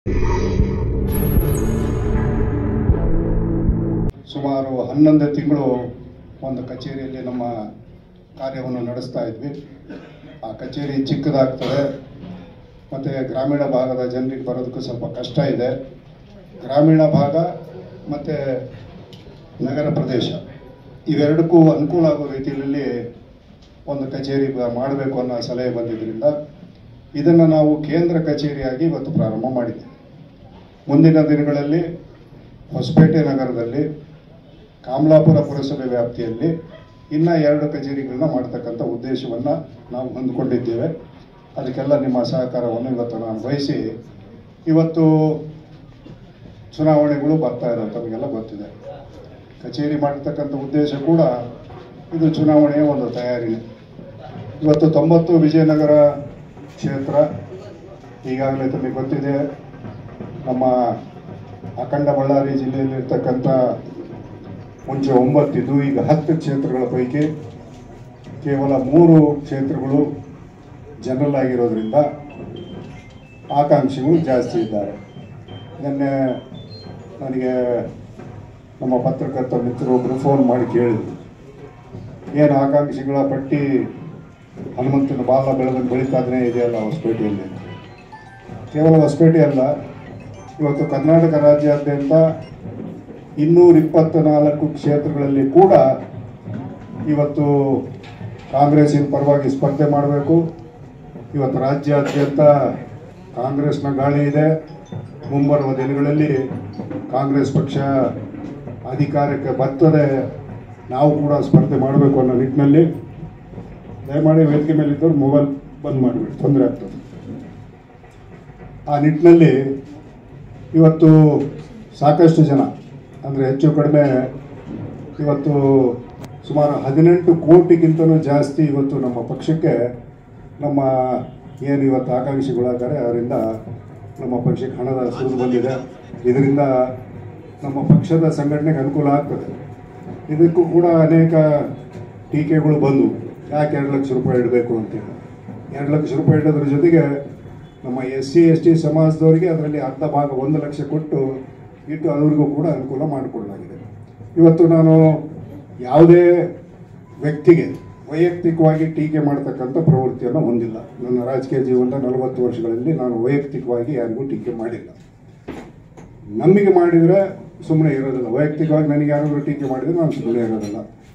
ಸುಮಾರು 11 ತಿಂಗಳು ಒಂದು ಕಚೇರಿಯಲ್ಲಿ ನಮ್ಮ ಕಾರ್ಯವನ್ನು ನಡೆಸ್ತಾ ಇದ್ವಿ. ಆ ಕಚೇರಿ ಚಿಕ್ಕದಾಗ್ತದೆ ಮತ್ತು ಗ್ರಾಮೀಣ ಭಾಗದ ಜನರಿಗೆ ಬರೋದಕ್ಕೂ ಸ್ವಲ್ಪ ಕಷ್ಟ ಇದೆ. ಗ್ರಾಮೀಣ ಭಾಗ ಮತ್ತು ನಗರ ಪ್ರದೇಶ ಇವೆರಡಕ್ಕೂ ಅನುಕೂಲ ಆಗೋ ರೀತಿಯಲ್ಲಿ ಒಂದು ಕಚೇರಿ ಮಾಡಬೇಕು ಅನ್ನೋ ಸಲಹೆ ಬಂದಿದ್ದರಿಂದ ಇದನ್ನು ನಾವು ಕೇಂದ್ರ ಕಚೇರಿಯಾಗಿ ಇವತ್ತು ಪ್ರಾರಂಭ ಮಾಡಿದ್ದೇವೆ. ಮುಂದಿನ ದಿನಗಳಲ್ಲಿ ಹೊಸಪೇಟೆ ನಗರದಲ್ಲಿ ಕಮಲಾಪುರ ಪುರಸಭೆ ವ್ಯಾಪ್ತಿಯಲ್ಲಿ ಇನ್ನೂ 2 ಕಚೇರಿಗಳನ್ನ ಮಾಡ್ತಕ್ಕಂಥ ಉದ್ದೇಶವನ್ನು ನಾವು ಹೊಂದಿಕೊಂಡಿದ್ದೇವೆ. ಅದಕ್ಕೆಲ್ಲ ನಿಮ್ಮ ಸಹಕಾರವನ್ನು ಇವತ್ತು ನಾನು ಬಯಸಿ, ಇವತ್ತು ಚುನಾವಣೆಗಳು ಬರ್ತಾ ಇರೋದು ತಮಗೆಲ್ಲ ಗೊತ್ತಿದೆ. ಕಚೇರಿ ಮಾಡತಕ್ಕಂಥ ಉದ್ದೇಶ ಕೂಡ ಇದು ಚುನಾವಣೆಯ ಒಂದು ತಯಾರಿ. ಇವತ್ತು 90 ವಿಜಯನಗರ ಕ್ಷೇತ್ರ ಈಗಾಗಲೇ ತಮಗೆ ಗೊತ್ತಿದೆ. ನಮ್ಮ ಅಖಂಡ ಬಳ್ಳಾರಿ ಜಿಲ್ಲೆಯಲ್ಲಿರ್ತಕ್ಕಂಥ ಮುಂಚೆ 9 ಇದ್ದು ಈಗ 10 ಕ್ಷೇತ್ರಗಳ ಪೈಕಿ ಕೇವಲ 3 ಕ್ಷೇತ್ರಗಳು ಜನರಲ್ ಆಗಿರೋದ್ರಿಂದ ಆಕಾಂಕ್ಷಿಗಳು ಜಾಸ್ತಿ ಇದ್ದಾರೆ. ನಿನ್ನೆ ನನಗೆ ನಮ್ಮ ಪತ್ರಕರ್ತ ಮಿತ್ರರೊಬ್ಬರು ಫೋನ್ ಮಾಡಿ ಕೇಳಿದರು, ಏನು ಆಕಾಂಕ್ಷಿಗಳ ಪಟ್ಟಿ ಹನುಮಂತನ ಬಾಲ ಬೆಳೆದಂಗೆ ಬೆಳೀತಾನೇ ಇದೆಯಲ್ಲ ಹೊಸಪೇಟೆಯಲ್ಲಿ. ಕೇವಲ ಹೊಸಪೇಟೆ ಅಲ್ಲ, ಇವತ್ತು ಕರ್ನಾಟಕ ರಾಜ್ಯಾದ್ಯಂತ 224 ಕ್ಷೇತ್ರಗಳಲ್ಲಿ ಕೂಡ ಇವತ್ತು ಕಾಂಗ್ರೆಸ್ಸಿನ ಪರವಾಗಿ ಸ್ಪರ್ಧೆ ಮಾಡಬೇಕು. ಇವತ್ತು ರಾಜ್ಯಾದ್ಯಂತ ಕಾಂಗ್ರೆಸ್ನ ಗಾಳಿ ಇದೆ. ಮುಂಬರುವ ದಿನಗಳಲ್ಲಿ ಕಾಂಗ್ರೆಸ್ ಪಕ್ಷ ಅಧಿಕಾರಕ್ಕೆ ಬರ್ತದೆ, ನಾವು ಕೂಡ ಸ್ಪರ್ಧೆ ಮಾಡಬೇಕು ಅನ್ನೋ ನಿಟ್ಟಿನಲ್ಲಿ ದಯಮಾಡಿ ವೇದಿಕೆ ಮೇಲಿದ್ದವರು ಮೊಬೈಲ್ ಬಂದ್ ಮಾಡಿಬಿಟ್ಟು ತೊಂದರೆ ಆಗ್ತದೆ. ಆ ನಿಟ್ಟಿನಲ್ಲಿ ಇವತ್ತು ಸಾಕಷ್ಟು ಜನ ಅಂದರೆ ಹೆಚ್ಚು ಕಡಿಮೆ ಇವತ್ತು ಸುಮಾರು 18 ಕೋಟಿಗಿಂತಲೂ ಜಾಸ್ತಿ ಇವತ್ತು ನಮ್ಮ ಪಕ್ಷಕ್ಕೆ ನಮ್ಮ ಏನು ಇವತ್ತು ಆಕಾಂಕ್ಷಿಗಳಾದರೆ ಅವರಿಂದ ನಮ್ಮ ಪಕ್ಷಕ್ಕೆ ಹಣದ ಸುರಿದು ಬಂದಿದೆ. ಇದರಿಂದ ನಮ್ಮ ಪಕ್ಷದ ಸಂಘಟನೆಗೆ ಅನುಕೂಲ ಆಗ್ತದೆ. ಇದಕ್ಕೂ ಕೂಡ ಅನೇಕ ಟೀಕೆಗಳು ಬಂದವು, ಯಾಕೆ 2 ಲಕ್ಷ ರೂಪಾಯಿ ಇಡಬೇಕು ಅಂತೇಳಿ. 2 ಲಕ್ಷ ರೂಪಾಯಿ ಇಡೋದ್ರ ಜೊತೆಗೆ ನಮ್ಮ SC ST ಸಮಾಜದವರಿಗೆ ಅದರಲ್ಲಿ ಅರ್ಧ ಭಾಗ 1 ಲಕ್ಷ ಕೊಟ್ಟು ಇಟ್ಟು ಅವ್ರಿಗೂ ಕೂಡ ಅನುಕೂಲ ಮಾಡಿಕೊಡಲಾಗಿದೆ. ಇವತ್ತು ನಾನು ಯಾವುದೇ ವ್ಯಕ್ತಿಗೆ ವೈಯಕ್ತಿಕವಾಗಿ ಟೀಕೆ ಮಾಡ್ತಕ್ಕಂಥ ಪ್ರವೃತ್ತಿಯನ್ನು ಹೊಂದಿಲ್ಲ. ನನ್ನ ರಾಜಕೀಯ ಜೀವನದ 40 ವರ್ಷಗಳಲ್ಲಿ ನಾನು ವೈಯಕ್ತಿಕವಾಗಿ ಯಾರಿಗೂ ಟೀಕೆ ಮಾಡಿಲ್ಲ. ನಮಗೆ ಮಾಡಿದರೆ ಸುಮ್ಮನೆ ಇರೋದಿಲ್ಲ. ವೈಯಕ್ತಿಕವಾಗಿ ನನಗೆ ಯಾರಾದರೂ ಟೀಕೆ ಮಾಡಿದರೆ ನಾನು ಸುಮ್ಮನೆ ಇರೋದಿಲ್ಲ.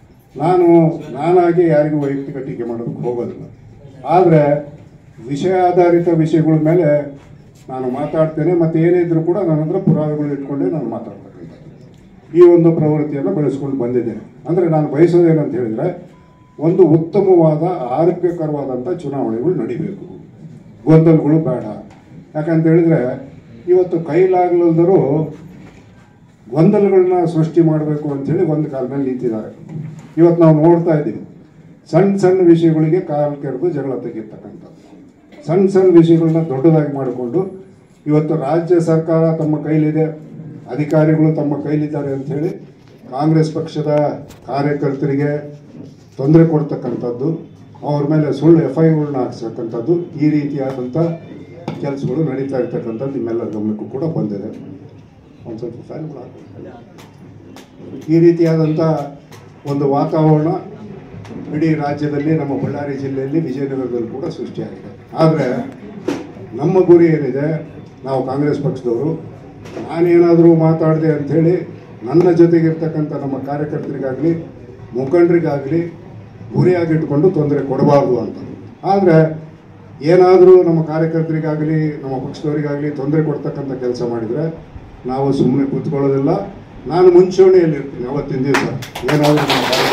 ನಾನಾಗಿ ಯಾರಿಗೂ ವೈಯಕ್ತಿಕ ಟೀಕೆ ಮಾಡೋದಕ್ಕೆ ಹೋಗೋದಿಲ್ಲ. ಆದರೆ ವಿಷಯ ಆಧಾರಿತ ವಿಷಯಗಳ ಮೇಲೆ ನಾನು ಮಾತಾಡ್ತೇನೆ, ಮತ್ತು ಏನಿದ್ರು ಕೂಡ ನನ್ನ ಹತ್ರ ಪುರಾವೆಗಳು ಇಟ್ಕೊಂಡೇ ನಾನು ಮಾತಾಡ್ತಕ್ಕಂಥದ್ದು. ಈ ಒಂದು ಪ್ರವೃತ್ತಿಯನ್ನು ಬೆಳೆಸ್ಕೊಂಡು ಬಂದಿದ್ದೇನೆ. ಅಂದರೆ ನಾನು ಬಯಸೋದೇನಂತ ಹೇಳಿದರೆ, ಒಂದು ಉತ್ತಮವಾದ ಆರೋಗ್ಯಕರವಾದಂಥ ಚುನಾವಣೆಗಳು ನಡಿಬೇಕು, ಗೊಂದಲಗಳು ಬೇಡ. ಯಾಕಂತ ಹೇಳಿದರೆ ಇವತ್ತು ಕೈಲಾಗಲದರೂ ಗೊಂದಲಗಳನ್ನ ಸೃಷ್ಟಿ ಮಾಡಬೇಕು ಅಂಥೇಳಿ ಒಂದು ಕಾಲದಲ್ಲಿ ನಿಂತಿದ್ದಾರೆ. ಇವತ್ತು ನಾವು ನೋಡ್ತಾ ಇದ್ದೀವಿ, ಸಣ್ಣ ವಿಷಯಗಳಿಗೆ ಕಾಲು ಕೆರೆದು ಜಗಳ ತೆಗಿರ್ತಕ್ಕಂಥದ್ದು, ಸಣ್ಣ ವಿಷಯಗಳನ್ನ ದೊಡ್ಡದಾಗಿ ಮಾಡಿಕೊಂಡು ಇವತ್ತು ರಾಜ್ಯ ಸರ್ಕಾರ ತಮ್ಮ ಕೈಲಿದೆ, ಅಧಿಕಾರಿಗಳು ತಮ್ಮ ಕೈಲಿದ್ದಾರೆ ಅಂಥೇಳಿ ಕಾಂಗ್ರೆಸ್ ಪಕ್ಷದ ಕಾರ್ಯಕರ್ತರಿಗೆ ತೊಂದರೆ ಕೊಡ್ತಕ್ಕಂಥದ್ದು, ಅವ್ರ ಮೇಲೆ ಸುಳ್ಳು FIRಗಳನ್ನ ಹಾಕ್ಸಕ್ಕಂಥದ್ದು, ಈ ರೀತಿಯಾದಂಥ ಕೆಲಸಗಳು ನಡೀತಾ ಇರ್ತಕ್ಕಂಥದ್ದು ನಿಮ್ಮೆಲ್ಲರ ಗಮನಕ್ಕೂ ಕೂಡ ಬಂದಿದೆ. ಒಂದು ಸ್ವಲ್ಪ ಫ್ಯಾನ್ಗಳು ಹಾಕಿ. ಈ ರೀತಿಯಾದಂಥ ಒಂದು ವಾತಾವರಣ ಇಡೀ ರಾಜ್ಯದಲ್ಲಿ, ನಮ್ಮ ಬಳ್ಳಾರಿ ಜಿಲ್ಲೆಯಲ್ಲಿ, ವಿಜಯನಗರದಲ್ಲಿ ಕೂಡ ಸೃಷ್ಟಿಯಾಗಿದೆ. ಆದರೆ ನಮ್ಮ ಗುರಿ ಏನಿದೆ, ನಾವು ಕಾಂಗ್ರೆಸ್ ಪಕ್ಷದವರು, ನಾನೇನಾದರೂ ಮಾತಾಡಿದೆ ಅಂಥೇಳಿ ನನ್ನ ಜೊತೆಗಿರ್ತಕ್ಕಂಥ ನಮ್ಮ ಕಾರ್ಯಕರ್ತರಿಗಾಗಲಿ ಮುಖಂಡರಿಗಾಗಲಿ ಗುರಿಯಾಗಿಟ್ಕೊಂಡು ತೊಂದರೆ ಕೊಡಬಾರ್ದು ಅಂತ. ಆದರೆ ಏನಾದರೂ ನಮ್ಮ ಕಾರ್ಯಕರ್ತರಿಗಾಗಲಿ ನಮ್ಮ ಪಕ್ಷದವರಿಗಾಗಲಿ ತೊಂದರೆ ಕೊಡ್ತಕ್ಕಂಥ ಕೆಲಸ ಮಾಡಿದರೆ ನಾವು ಸುಮ್ಮನೆ ಕೂತ್ಕೊಳ್ಳೋದಿಲ್ಲ. ನಾನು ಮುಂಚೂಣಿಯಲ್ಲಿರ್ತೀನಿ ಅವತ್ತಿನ ದಿವಸ. ಏನಾದರೂ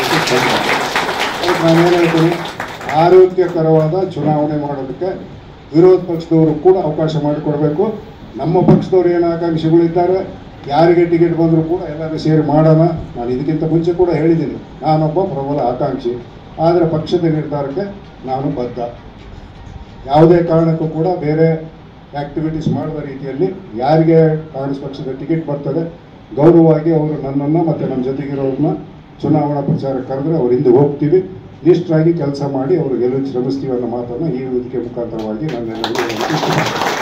ನಾನೇನು ಹೇಳ್ತೀನಿ, ಆರೋಗ್ಯಕರವಾದ ಚುನಾವಣೆ ಮಾಡೋದಕ್ಕೆ ವಿರೋಧ ಪಕ್ಷದವರು ಕೂಡ ಅವಕಾಶ ಮಾಡಿಕೊಡ್ಬೇಕು. ನಮ್ಮ ಪಕ್ಷದವರು ಏನು ಆಕಾಂಕ್ಷಿಗಳಿದ್ದಾರೆ, ಯಾರಿಗೆ ಟಿಕೆಟ್ ಬಂದರೂ ಕೂಡ ಎಲ್ಲರೂ ಸೇರಿ ಮಾಡೋಣ. ನಾನು ಇದಕ್ಕಿಂತ ಮುಂಚೆ ಕೂಡ ಹೇಳಿದ್ದೀನಿ, ನಾನೊಬ್ಬ ಪ್ರಬಲ ಆಕಾಂಕ್ಷಿ. ಆದರೆ ಪಕ್ಷದ ನಿರ್ಧಾರಕ್ಕೆ ನಾನು ಬದ್ಧ. ಯಾವುದೇ ಕಾರಣಕ್ಕೂ ಕೂಡ ಬೇರೆ ಆ್ಯಕ್ಟಿವಿಟೀಸ್ ಮಾಡದ ರೀತಿಯಲ್ಲಿ ಯಾರಿಗೆ ಕಾಂಗ್ರೆಸ್ ಪಕ್ಷದ ಟಿಕೆಟ್ ಬರ್ತದೆ ಗೌರವವಾಗಿ ಅವರು ನನ್ನನ್ನು ಮತ್ತು ನಮ್ಮ ಜೊತೆಗಿರೋರನ್ನ ಚುನಾವಣಾ ಪ್ರಚಾರ ಕರೆದ್ರೆ ಅವ್ರ ಹಿಂದೆ ಹೋಗ್ತೀವಿ, ನಿಷ್ಠರಾಗಿ ಕೆಲಸ ಮಾಡಿ ಅವರು ಗೆಲುವು ಶ್ರಮಿಸ್ತೀವಿ ಅನ್ನೋ ಮಾತನ್ನು ಈ ವೇದಿಕೆ ಮುಖಾಂತರವಾಗಿ ನಾನು